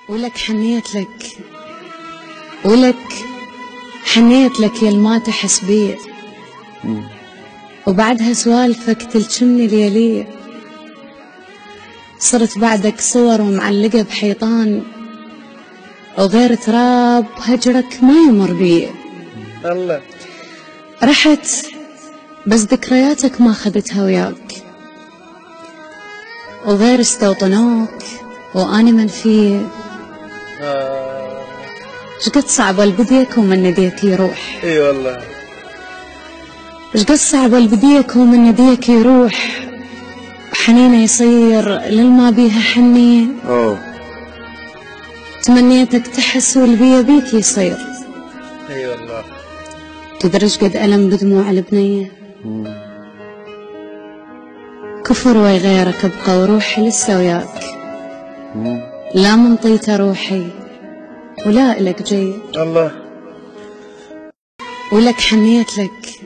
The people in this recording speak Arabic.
ولك حنيت لك، ولك حنيت لك يا ما تحس بي، وبعدها سوالفك تلجمني ليلية. صرت بعدك صور ومعلقة بحيطان، وغير تراب هجرك ما يمر بي. الله رحت بس ذكرياتك ما خذتها وياك، وغير استوطنوك وأنا منفي. شقد صعب البديك ومن نديك يروح. اي والله شقد صعب البديك ومن نديك يروح، حنينه يصير للما بيها حنين. تمنيتك تحس والبيا بيك يصير. اي والله تدري شقد ألم بدموع البنية. كفر وغيرك ابقى وروحي لسه وياك، لا منطيت روحي ولا إلك جاي. الله ولك حنيت لك،